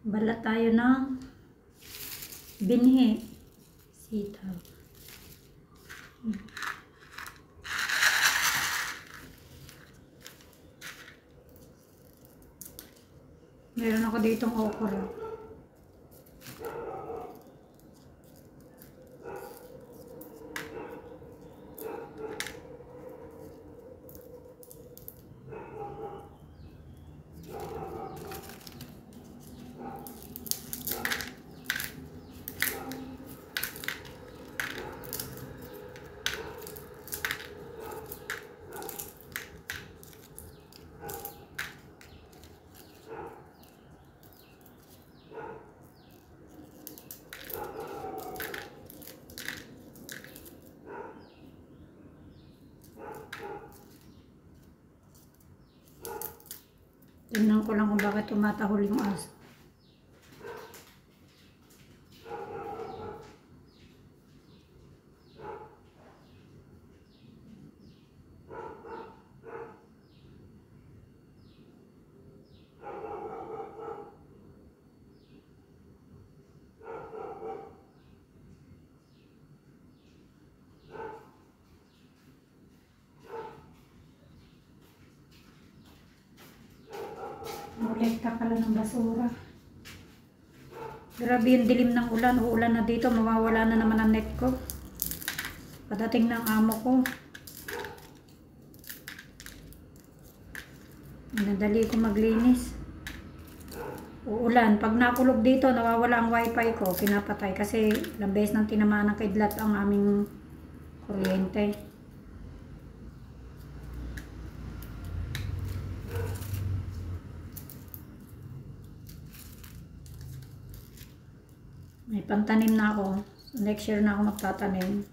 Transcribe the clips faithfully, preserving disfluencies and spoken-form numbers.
Balat tayo ng binhi. Sitaw. Meron ako ditong okra. Tingnan ko lang kung bakit tumatahol yung aso. Molekta pala ng basura. Grabe yung dilim ng ulan. Uulan na dito. Mawawala na naman ang net ko. Padating ng amo ko. Nadali ko maglinis. Uulan. Pag nakulog dito, nawawala ang wifi ko. Pinapatay kasi ilang beses nang tinamaan ng kidlat ang aming kuryente. May pantanim na ako. Next year na ako magtatanim.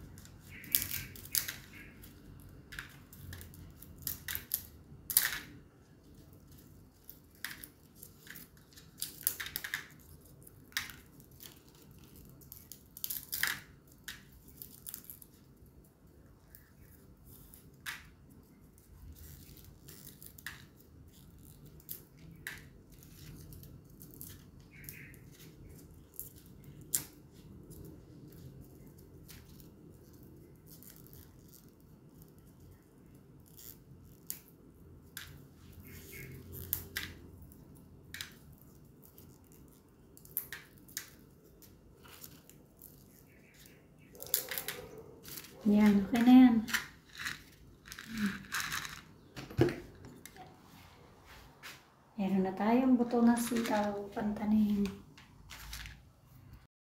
Yan, okay na yan. Meron na tayong buto na sitaw, pantanim.